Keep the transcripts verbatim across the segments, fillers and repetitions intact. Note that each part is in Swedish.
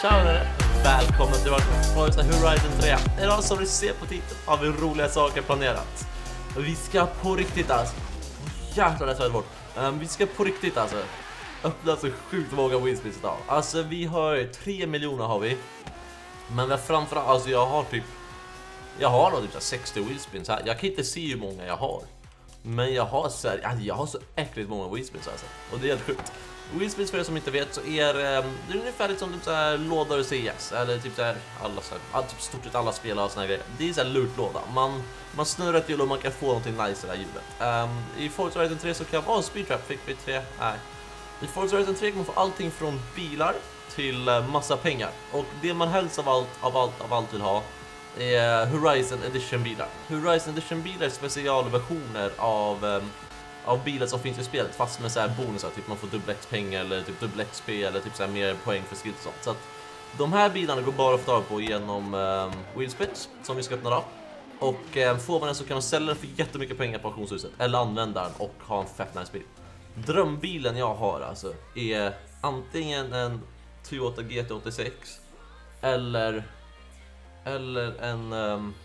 Tja där! Välkomna till Forza Horizon tre. Idag som ni ser på titeln har vi roliga saker planerat. Vi ska på riktigt alltså. Jävlar det är svårt. Um, vi ska på riktigt alltså öppna så sjukt många winspins idag. Alltså vi har tre miljoner har vi. Men vi har framförallt, alltså jag har typ Jag har nog typ sextio winspins här. Jag kan inte se hur många jag har. Men jag har så här, jag har så äckligt många winspins alltså. Och det är helt sjukt. Winspins för er som inte vet så är um, det är ungefär som typ så här lådor i C S eller typ så här alla så här, typ stort sett alla spelare och såna grejer. Det är så här lootlåda. Man man snurrar ett hjul och man kan få någonting nice i det här hjulet. Um, I Forza Horizon tre så kan man speedtrap fick vi tre. Nej. I Forza Horizon tre kan man få allting från bilar till uh, massa pengar. Och det man helst av allt av allt av allt vill ha är Horizon Edition bilar. Horizon Edition bilar är specialversioner av um, av bilar som finns i spelet, fast med så här bonusar, typ man får dubbel X pengar eller typ dubbel X P eller typ så här mer poäng för skills och sånt. Så att de här bilarna går bara att få tag på genom um, wheelspins som vi ska öppna då. Och um, får man den så kan man sälja den för jättemycket pengar på auktionshuset eller använda den och ha en fett nice bil. Drömbilen jag har alltså är antingen en Toyota G T åttiosex eller eller en um,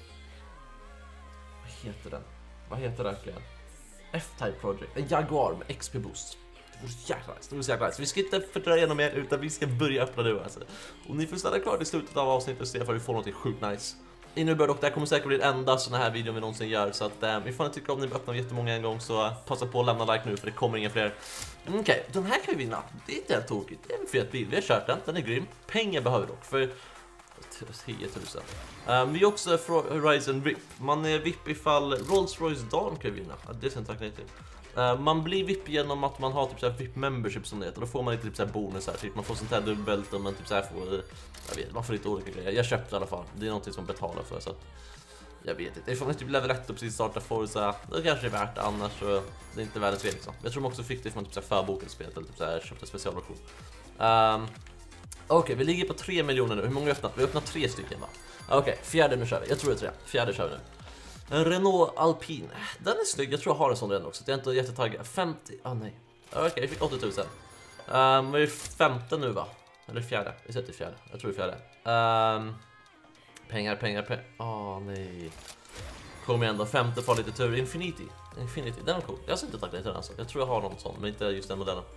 vad heter den? Vad heter det verkligen? F-Type Project, en Jaguar med X P boost. Det vore jäkla nice, det vore jäkla nice. Vi ska inte fördröja igenom mer utan vi ska börja öppna nu alltså. Och ni får stanna kvar i slutet av avsnittet och se för att vi får något sjukt nice. I nu börjar dock, det här kommer säkert bli den enda sån här videon vi någonsin gör. Så att eh, ifall ni tycker om ni öppnar jättemånga en gång så uh, passa på att lämna like nu för det kommer inga fler. Okej, okay, den här kan vi vinna. Det är inte helt tokigt, det är en fet bil, vi har kört den, den är grym. Pengar behöver dock för tio tusen. Um, vi är också från Horizon V I P. Man är V I P ifall Rolls-Royce Dawn kan vinna. Ja, det är sen tack nej till. Uh, man blir V I P genom att man har typ så här V I P membership som det heter. Då får man lite typ så här bonusar. Typ man får sånt här dubbelt och man typ så här får, jag vet, man får lite olika grejer. Jag köpte i alla fall. Det är någonting som man betalar för så att jag vet inte. Ifall man typ level ett och precis startar Forza, då kanske det är värt det, annars så det är inte världens fel liksom. Jag tror man också fick det ifall man typ så här förbokade spelet eller typ så här köpte specialversion. Um, Okej, okay, vi ligger på tre miljoner nu. Hur många har vi öppnat? Vi har öppnat tre stycken va? Okej, okay, fjärde nu kör vi. Jag tror det är tre. Fjärde kör vi nu. En Renault Alpine. Den är snygg. Jag tror jag har en sån redan också. Det är inte jättetaggad. femtio. Ah nej. Okej, okay, vi fick åttio tusen. Um, vi är femte nu va? Eller fjärde? Vi sätter fjärde. Jag tror det är fjärde. Um, pengar, pengar, pengar. Ah oh, nej. Kom igen då. Femte får lite tur. Infinity. Infinity. Den är cool. Jag har inte tagit den alltså. Jag tror jag har någon sån, men inte just den modellen.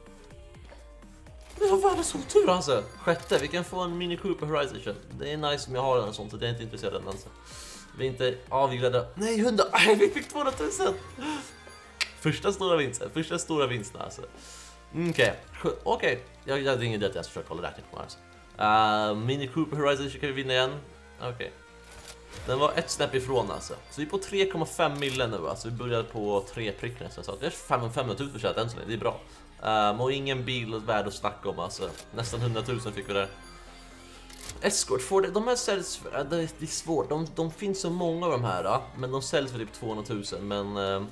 Vi har världens otur alltså. Sjätte, vi kan få en Mini Cooper Horizon. Det är nice om jag har en sån, så jag är inte intresserad av den alltså. Vi är inte avglada. Nej, hundra. Nej, vi fick tvåhundratusen. Första stora vinsten. Första stora vinsten alltså. Okej, okay. Okej. Okay. Jag, jag ringer det att jag ska försöka kolla rätt på alltså. Uh, Mini Cooper Horizon kan vi vinna igen. Okej. Okay. Den var ett snäpp ifrån alltså. Så vi är på tre komma fem miljoner nu alltså. Vi började på tre prick nästan. Så det är femhundratusen för sig än så länge. Det är bra. Um, och ingen bil värd att snacka om alltså. Nästan hundratusen fick vi där. Escort får det. De här säljs för, det, är, det är svårt. De, de finns så många av de här då, men de säljs för typ tvåhundratusen. Men um,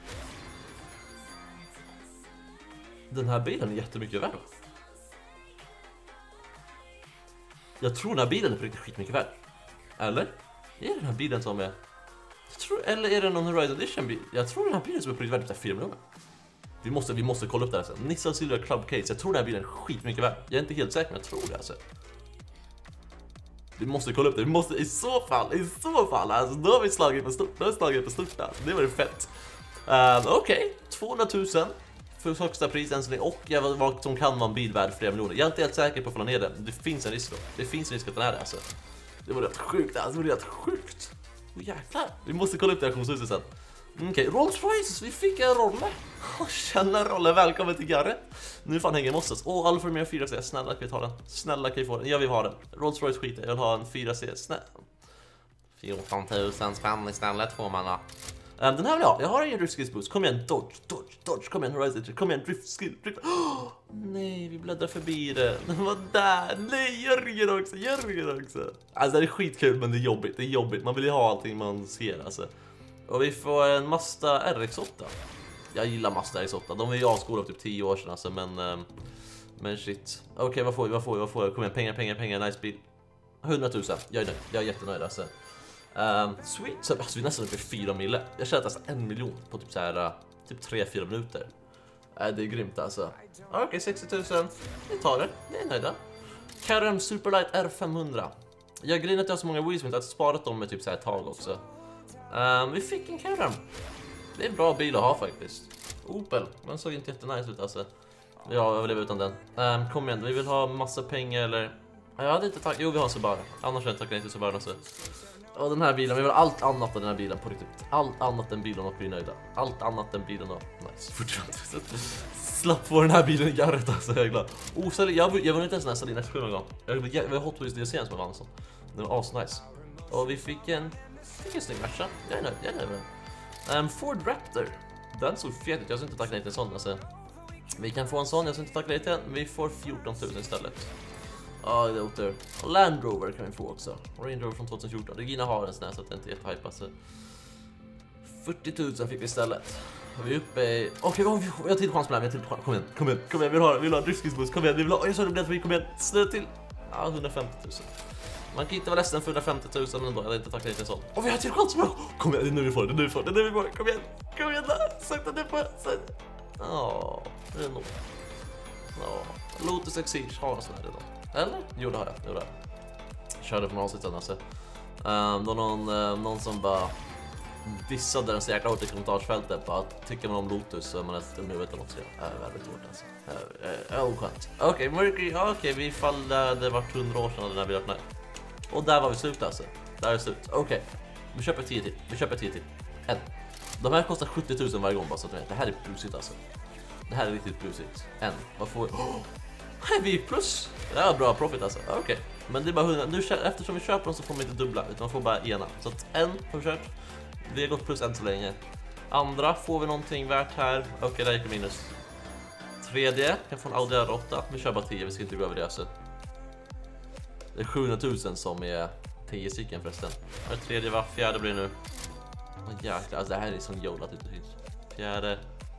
den här bilen är jättemycket värd. Jag tror den här bilen är riktigt skitmycket värd. Eller? Är det den här bilen som är jag tror, eller är det någon Horizon Edition bil? Jag tror den här bilen som är riktigt värd typ fyra miljoner. Vi måste, vi måste kolla upp det här sen. Nissan Silver Club Case. Jag tror den här bilen är skitmycket värd. Jag är inte helt säker, men jag tror det alltså. Vi måste kolla upp det. Vi måste i så fall, i så fall alltså, då har vi slagit på stort. Då har vi slagit på stort alltså. Det var ju fett. Um, Okej, okay. tvåhundratusen för högsta pris än så länge. Och jag vet vad som kan vara en bil värd flera miljoner. Jag är inte helt säker på att få ner den. Det finns en risk då. Det finns en risk att den är det alltså. Det var rätt sjukt alltså. Det var rätt sjukt. Åh oh, jäklar. Vi måste kolla upp det här auktionshuset sen. Okej, okay. Rolls-Royce, vi fick en rolle. Oh, känna rolle, välkommen till Garret. Nu fan hänger måste. Åh, oh, Alfa Romeo fyra C, snälla kan vi ta den. Snälla kan vi få den, jag vill ha den. Rolls-Royce skiter, jag vill ha en fyra C, snälla. fjorton tusen spänn istället får man då. Um, den här vill jag ha, jag har ingen driftskills boost. Kom igen, dodge, dodge, dodge, kom igen Horizon, kom igen, driftskill, drift. Oh, nej, vi bläddrar förbi det. Den var där, nej, Jörgen också, Jörgen också. Alltså det är skitkul men det är jobbigt, det är jobbigt. Man vill ju ha allting man ser alltså. Och vi får en Mazda R X åtta. Jag gillar Mazda R X åtta. De är ju avskolade typ tio år sedan alltså, men um, men shit. Okej, okay, vad får vi? Vad får vi? Vad får vi? Kom igen, pengar, pengar, pengar, nice bil. hundratusen. Jag är nöjd. Jag är jättenöjd alltså. Um, sweet. Så alltså, vi är nästan uppe i fyra mille. Jag känner nästan en miljon på typ så här typ tre fyra minuter. Äh, det är grymt alltså. Okej, okay, sextio tusen. Vi tar det. Vi är nöjda. K R M Superlight R femhundra. Jag grejen att jag har så många Wii som inte har sparat dem med typ så här ett tag också. Um, vi fick en K R M. Det är en bra bil att ha faktiskt. Opel, men såg inte jättenice ut alltså. Ja, jag lever utan den. Um, kom igen, vi vill ha massa pengar eller... Jag hade inte tackat, jo vi har Subaru. Annars hade jag tackat nej till Subaru också. Och den här bilen, vi vill ha allt annat än den här bilen på riktigt. Allt annat än bilen och vi är nöjda. Allt annat än bilen och... Nice, fortfarande. Slapp få den här bilen i garret alltså, jag är glad. Oh, jag, jag, jag var inte ens nästan i nästa någon gång. Jag var Hot Wheels D L C som var vann så. Den var asnice. Och vi fick en... Fick en snygg Merca. Jag är nöjd, jag är nöjd med den. Um, Ford Raptor. Den såg fet ut, jag ska inte tacka nej till en sån alltså. Vi kan få en sån, jag ska inte tacka nej till den. Vi får fjorton tusen istället. Ja, det är otur. Och Land Rover kan vi få också. Range Rover från tjugohundrafjorton. Regina har en sån här så att det inte är jättehype alltså. fyrtio tusen fick vi istället. Vi är uppe i... Okej, okay, jag har till chans på det här. Jag har till chans. Kom igen, kom igen, kom igen. Vi vill ha, vi vill ha driftskinsbuss. Kom igen, vi vill ha... Jag sa det att vi kom igen. Snö till. Ja, hundrafemtio tusen. Man kan inte vara ledsen för hundrafemtio tusen men ändå. Jag hade inte tackat lite sånt. Och vi har till chans på det. Kom igen, det är nu vi får det. Det är nu vi får det. Det är nu vi får det. Kom igen. Kom igen där. Sakta ner på. Ja, det är nog. Ja, Lotus Exige har en sån här redan. Eller? Jo, det har jag. Jo, det har jag. Körde från avsnittet alltså. Um, då någon, uh, någon som bara dissade den så jäkla hårt i kommentarsfältet på att tycker man om Lotus så är man ett nu vet jag något. Det är väldigt hårt alltså. Det är oskönt. Okej, okay, Mercury. Ja, okej, okay, vi fallde. Det var hundra år sedan den här bilen. Och där var vi slut alltså. Där är det slut. Okej, okay. Vi köper tio till. Vi köper tio till. En. De här kostar sjuttio tusen varje gång bara så att ni vet. Det här är busigt alltså. Det här är riktigt busigt. En. Vad får vi? Oh! Vi gick plus. Det är bra profit alltså. Okej. Okay. Men det är bara hundra. Nu, eftersom vi köper dem så får man inte dubbla utan man får bara ena. Så att en har vi kört. Vi har gått plus än så länge. Andra får vi någonting värt här. Okej, okay, där gick det minus. Tredje kan få en Audi R åtta. Vi kör bara tio, vi ska inte gå över det alltså. Det är sjuhundra tusen som är tio stycken förresten. Det tredje var fjärde blir nu. Åh jäklar, alltså det här är som jolat ute finns. Fjärde.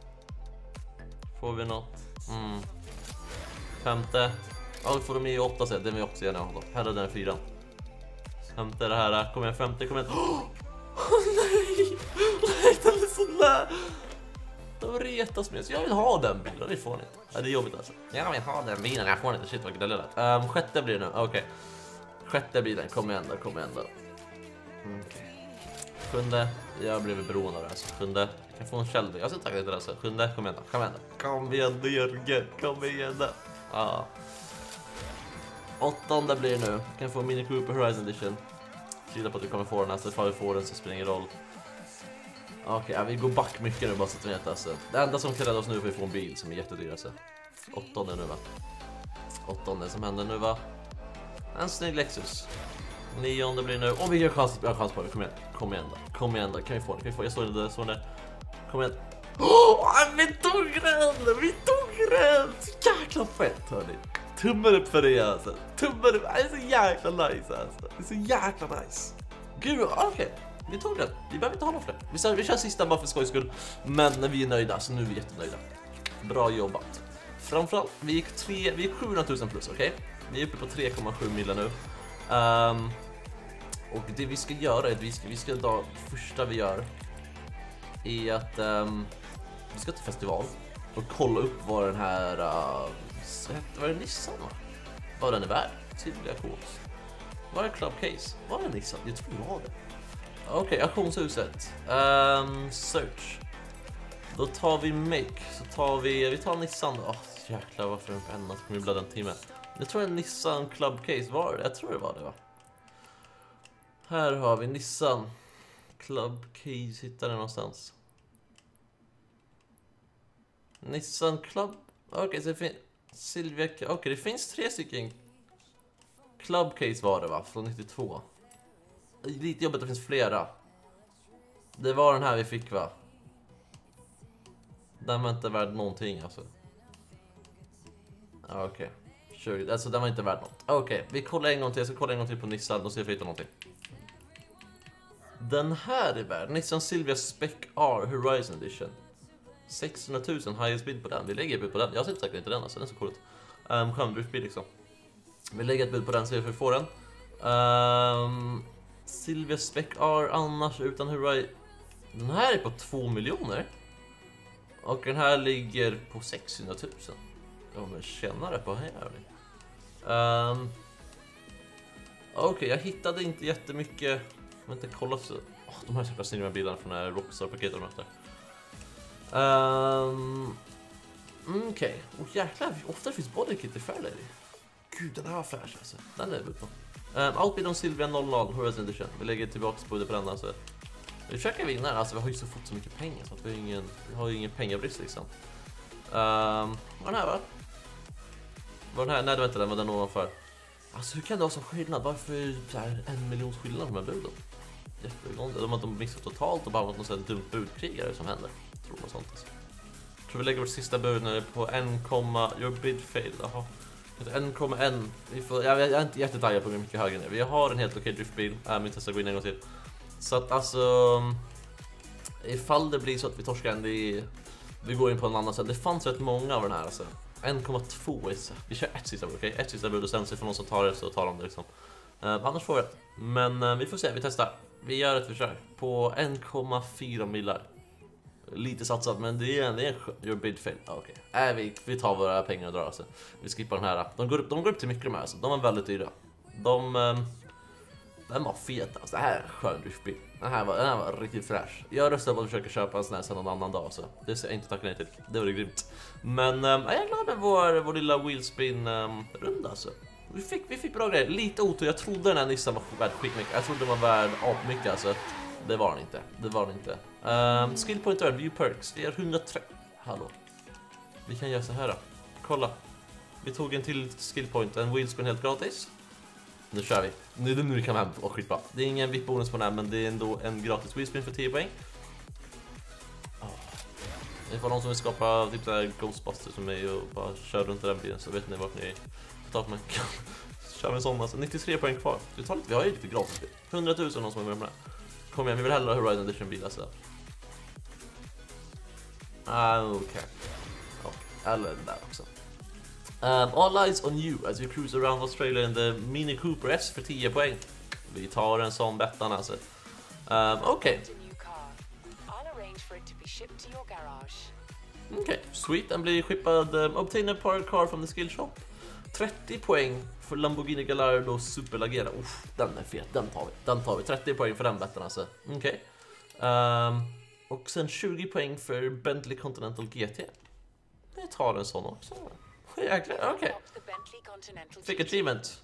Får vi något? Mm. Femte. Ja, vi får de i åtta sen. Det är vi också gärna ha. Här är den fyran. Femte det här. Kom igen, femte, kom igen. Åh, oh, nej! Nej, den är så där. De retas med. Så jag vill ha den bilen. Det får ni inte. Ja, det är jobbigt alltså. Jag vill ha den bilen. Jag får inte. Shit, vad gnälligt. Um, sjätte blir det nu. Okej. Okay. Sjätte bilen. Kom igen då, kom igen då. Mm. Sjunde. Jag blev beroende av det alltså. Sjunde. Jag kan få en Shelby. Jag ska tacka lite alltså. Sjunde. Kom igen då. Kom igen då. Kom igen då, Jörgen. Kom igen då. Ja. Åttonde blir det nu. Kan få Mini Cooper Horizon Edition. Krydda på att du kommer få den här. Så ifall vi får den så spelar ingen roll. Okej, okay, ja, vi går back mycket nu bara så att vi vet alltså. Det enda som kan rädda oss nu är att vi får en bil som är jättedyr alltså. Åttonde nu va. Åttonde som händer nu va. En snygg Lexus. Nionde blir nu. Åh, vi har chans, vi har chans på det. Kom igen, kom igen då. Kom igen då. Kan vi få den? Kan vi få? Jag står där, står där. Kom igen. Åh, vi tog den! Vi tog den! Så jäkla fett hörni. Tummen upp för det alltså. Tummen upp. Det är så jäkla nice alltså. Det är så jäkla nice. Gud, okej. Okay. Vi tog den. Vi behöver inte ha något fler. Vi kör, vi kör sista bara för skojs skull. Men när vi är nöjda, så nu är vi jättenöjda. Bra jobbat. Framförallt, vi gick, tre, vi gick sjuhundra tusen plus, okej? Okay? Vi är uppe på tre komma sju miljoner nu. Um, och det vi ska göra är att vi ska, vi ska ta, första vi gör är att um, vi ska till festival och kolla upp vad den här uh, vad är det, Nissan va? Vad den är värd. Silvia Kås. Vad är Club Case? Vad är Nissan? Jag tror jag har det. Okej, okay, auktionshuset. Um, search. Då tar vi make. Så tar vi, vi tar Nissan. Åh, oh, jäklar varför är den på ända? Så kommer vi bladda en timme. Jag tror en Nissan Club Case var det. Jag tror det var det va? Här har vi Nissan Club Case. Hittar den någonstans. Nissan Club. Okej, okay, så det finns Silvia. Okej, okay, det finns tre stycken Club Case var det va? Från nittiotvå. Lite jobbigt att det finns flera. Det var den här vi fick va? Den var inte värd någonting alltså. Okej. Okay. Alltså den var inte värd något. Okej, okay. Vi kollar en gång till. Jag ska kolla en gång till på Nissan och se om vi hittar någonting. Den här är värd. Nissan Silvia Spec R Horizon Edition. sexhundra tusen highest bid på den. Vi lägger ett bud på den. Jag har inte sagt inte den alltså. Den är så cool ut. Um, Skärmdriftbil liksom. Vi lägger ett bud på den så vi får den. Um, Silvia Spec R annars utan Horizon. Den här är på två miljoner. Och den här ligger på sexhundra tusen. Ja men tjänar det på här. Um, Okej, okay, jag hittade inte jättemycket. Men inte kolla så. Oh, de här ska jag snygga bilarna från det Rockstar-paketet de möter. Um, Okej, okay. Och jäklar, ofta finns bodykit i Fairlady. Gud, den här var fräsch alltså. Den är ut på. Um, Outbid on Silvia noll noll Horizon Edition. Vi lägger tillbaka budget på den alltså. Vi försöker vinna, alltså vi har ju så fått så mycket pengar så att vi har ingen, vi har ju ingen pengabrist liksom. Um, vad den här va? Vad den här? Nej, det var inte den, vad den ovanför. Alltså hur kan det vara så skillnad? Varför så här en miljon skillnad på de här buden? Jättegångt. De har de missat totalt och bara något sånt dumt budkrigare som händer. Jag tror något sånt alltså. Jag tror vi lägger vårt sista bud nu på en, your bid fail. Jaha. en komma ett. Vi får, jag, jag är inte jättetaggad på hur mycket högre nu. Vi har en helt okej driftbil. Äh, min testa går in en gång till. Så att alltså ifall det blir så att vi torskar en, vi, vi går in på en annan sätt. Det fanns rätt många av den här alltså. en komma två is. Vi kör ett sista bud, okej? Okay? Ett sista bud och sen så får någon som tar det så tar de det liksom. Uh, annars får vi det. Men uh, vi får se, vi testar. Vi gör ett försök på en komma fyra millar. Lite satsat, men det är en, det är en your bid fail. Okej. Okay. Äh, vi, vi tar våra pengar och drar alltså. Vi skippar den här. De går upp, de går upp till mycket de här alltså. De är väldigt dyra. De... Um, den var fet alltså. Det här är en skön driftbil. Den här var, den här var riktigt fräsch. Jag röstar på att försöka köpa en sån här sen någon annan dag så. Det ser jag inte tacka nej till. Det var det grymt. Men um, jag är glad med vår, vår lilla wheelspin um, runda alltså. Vi fick, vi fick bra grejer. Lite otur. Jag trodde den här Nissan var värd skitmycket. Jag trodde den var värd apmycket alltså. Det var den inte. Det var den inte. Um, skill point earn, view perks. Vi är hundratrettio. Hallå. Vi kan göra så här då. Kolla. Vi tog en till skill point. En wheelspin helt gratis. Nu kör vi. Nu, nu kan vi hem och skitbra. Det är ingen V I P-bonus på den här, men det är ändå en gratis wheelspin för tio poäng. Oh. Det var någon som vill skapa typ där Ghostbusters som mig och bara kör runt i den bilen så vet ni vart ni tar på mig. Kör vi en sån alltså. nittiotre poäng kvar. Vi, tar lite, vi har ju lite gratis. hundratusen någon som är med med det. Kom igen, vi vill hellre ha Horizon Edition bil alltså. Ah, okej. Okay. Okay. Eller den där också. Um, all eyes on you as you cruise around Australia in the Mini Cooper S för tio poäng. Vi tar en sån bettan alltså. Um, okej. Okay. Okej, okay. Sweet. Den blir skippad. Um, obtain a park car from the skill shop. trettio poäng för Lamborghini Gallardo Superlagera. Uff, den är fet, den tar vi. Den tar vi. trettio poäng för den betten alltså. Okej. Okay. Um, och sen tjugo poäng för Bentley Continental G T. Vi tar en sån också. Jäklar, okej. Okay. Fick achievement.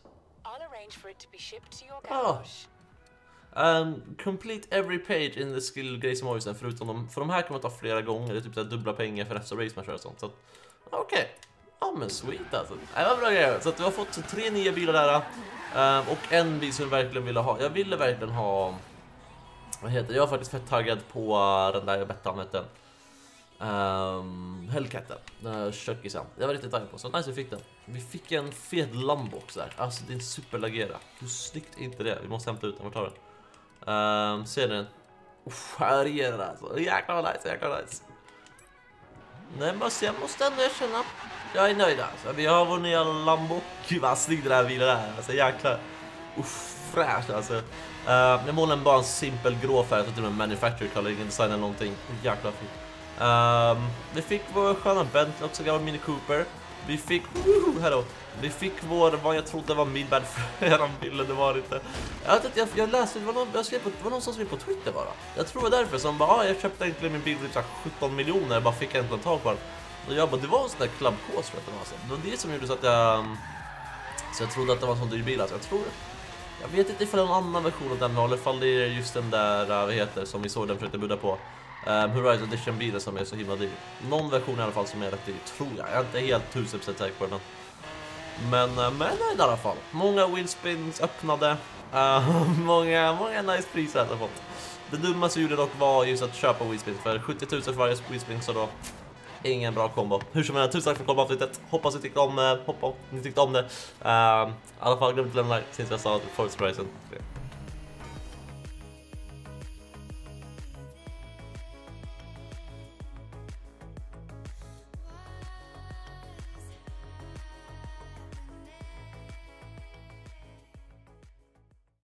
Oh. Um, complete every page in the skill grey som har förutom de, för de här kan man ta flera gånger. Det är typ så dubbla pengar för nästa race man kör och sånt. Så okej. Okay. Ja men sweet alltså. Det var bra grejer. Så att vi har fått tre nya bilar där. Um, och en bil som vi verkligen ville ha. Jag ville verkligen ha... Vad heter det? Jag var faktiskt fett taggad på uh, den där jag bettade med den. Um, Hellcatten. Den här kökisen. Jag var riktigt taggad på. Så nice vi fick den. Vi fick en fet Lambo också där. Alltså det är en superlagera. Hur snyggt är inte det? Vi måste hämta ut den. Vart tar den? Um, ser ni den? Uff, här är den alltså. Jäklar nice, jäklar nice. Nej, måste, jag måste ändå erkänna. Jag är nöjd alltså. Vi har vår nya Lambo. Gud vad snygg den här bilen är. Alltså jäklar. Uff, fräsch alltså. Uh, jag målar bara en simpel grå färg. Så till och med manufacturer color, ingen design eller någonting. Jäklar fint. Um, vi fick vår sköna Bentley också, gammal Mini Cooper. Vi fick, uh, här då. Vi fick vår, vad jag trodde var midbad för eran bilden, det var inte. Jag vet inte, jag, jag läste, det var någon, jag skrev på, det var någon som skrev på Twitter bara. Jag tror det därför som bara, ah, jag köpte egentligen min bil för typ sjutton miljoner, jag bara fick äntligen tag på den. Och jag bara, det var en sån där klubbkås för att det var så. Det var det som gjorde så att jag, så jag trodde att det var en sån dyr bil, alltså jag tror det. Jag vet inte ifall det är någon annan version av den vi håller, ifall det är just den där, vad heter, som vi såg den försökte budda på. Um, Horizon Edition bilen som är så himla dyr. Någon version i alla fall som är rätt dyr, tror jag. Jag är inte helt tusen procent säker på den. Men, uh, men nej, i alla fall. Många wheelspins öppnade. Uh, många, många nice priser jag har fått. Det dummaste jag gjorde dock var just att köpa wheelspins för sjuttio tusen för varje wheelspin, så då ingen bra kombo. Hur som helst, tusen tack för kombo avsnittet. Hoppas ni tyckte om, uh, hoppas ni tyckte om det. Uh, I alla fall glöm inte lämna like, since jag sa att Forza Horizon tre.